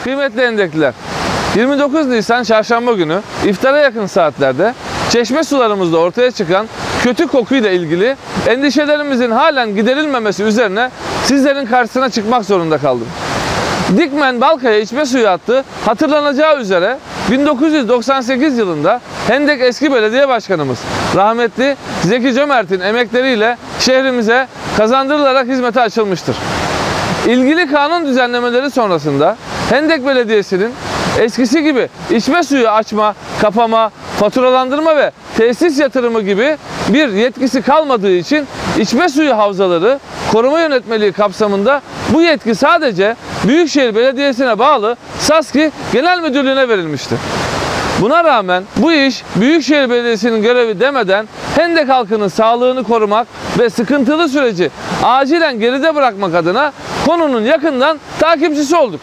Kıymetli Hendekliler, 29 Nisan Çarşamba günü iftara yakın saatlerde çeşme sularımızda ortaya çıkan kötü kokuyla ilgili endişelerimizin halen giderilmemesi üzerine sizlerin karşısına çıkmak zorunda kaldım. Dikmen Balkaya içme suyu hattı hatırlanacağı üzere 1998 yılında Hendek eski belediye başkanımız rahmetli Zeki Cömert'in emekleriyle şehrimize kazandırılarak hizmete açılmıştır. İlgili kanun düzenlemeleri sonrasında Hendek Belediyesi'nin eskisi gibi içme suyu açma, kapama, faturalandırma ve tesis yatırımı gibi bir yetkisi kalmadığı için içme suyu havzaları koruma yönetmeliği kapsamında bu yetki sadece Büyükşehir Belediyesi'ne bağlı SASKİ Genel Müdürlüğü'ne verilmişti. Buna rağmen bu iş Büyükşehir Belediyesi'nin görevi demeden Hendek halkının sağlığını korumak ve sıkıntılı süreci acilen geride bırakmak adına konunun yakından takipçisi olduk.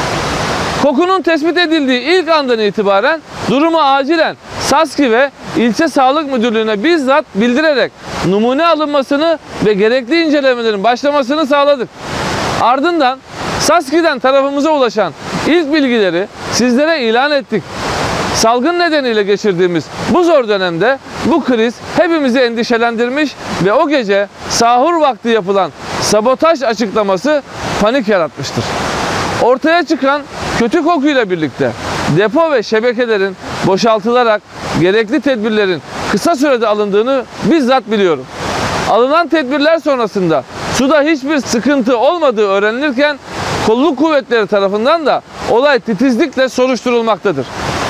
Kokunun tespit edildiği ilk andan itibaren durumu acilen SASKİ ve İlçe Sağlık Müdürlüğü'ne bizzat bildirerek numune alınmasını ve gerekli incelemelerin başlamasını sağladık. Ardından SASKİ'den tarafımıza ulaşan ilk bilgileri sizlere ilan ettik. Salgın nedeniyle geçirdiğimiz bu zor dönemde bu kriz hepimizi endişelendirmiş ve o gece sahur vakti yapılan sabotaj açıklaması panik yaratmıştır. Ortaya çıkan kötü kokuyla birlikte depo ve şebekelerin boşaltılarak gerekli tedbirlerin kısa sürede alındığını bizzat biliyorum. Alınan tedbirler sonrasında suda hiçbir sıkıntı olmadığı öğrenilirken kolluk kuvvetleri tarafından da olay titizlikle soruşturulmaktadır.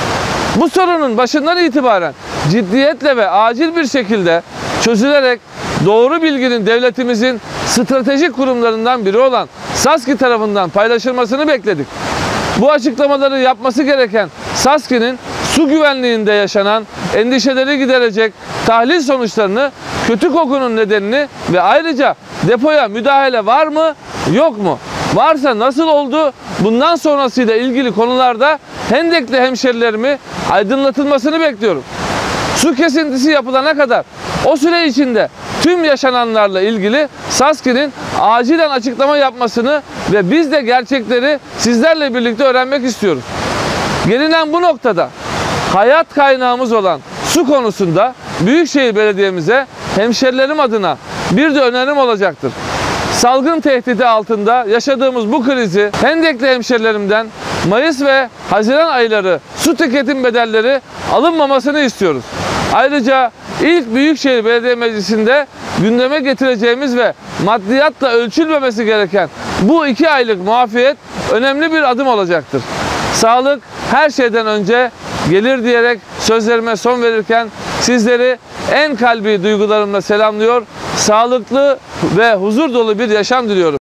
Bu sorunun başından itibaren ciddiyetle ve acil bir şekilde çözülerek doğru bilginin devletimizin stratejik kurumlarından biri olan SASKİ tarafından paylaşılmasını bekledik. Bu açıklamaları yapması gereken SASKİ'nin su güvenliğinde yaşanan endişeleri giderecek tahlil sonuçlarını, kötü kokunun nedenini ve ayrıca depoya müdahale var mı, yok mu? Varsa nasıl oldu? Bundan sonrasıyla ilgili konularda Hendekli hemşerilerimi aydınlatılmasını bekliyorum. Su kesintisi yapılana kadar o süre içinde tüm yaşananlarla ilgili SASKİ'nin acilen açıklama yapmasını ve biz de gerçekleri sizlerle birlikte öğrenmek istiyoruz. Gelinen bu noktada hayat kaynağımız olan su konusunda Büyükşehir Belediye'mize hemşerilerim adına bir de önerim olacaktır. Salgın tehdidi altında yaşadığımız bu krizi Hendekli hemşerilerimden Mayıs ve Haziran ayları su tüketim bedelleri alınmamasını istiyoruz. Ayrıca ilk Büyükşehir Belediye Meclisi'nde gündeme getireceğimiz ve maddiyatla ölçülmemesi gereken bu 2 aylık muafiyet önemli bir adım olacaktır. Sağlık her şeyden önce gelir diyerek sözlerime son verirken sizleri en kalbi duygularımla selamlıyor, sağlıklı ve huzur dolu bir yaşam diliyorum.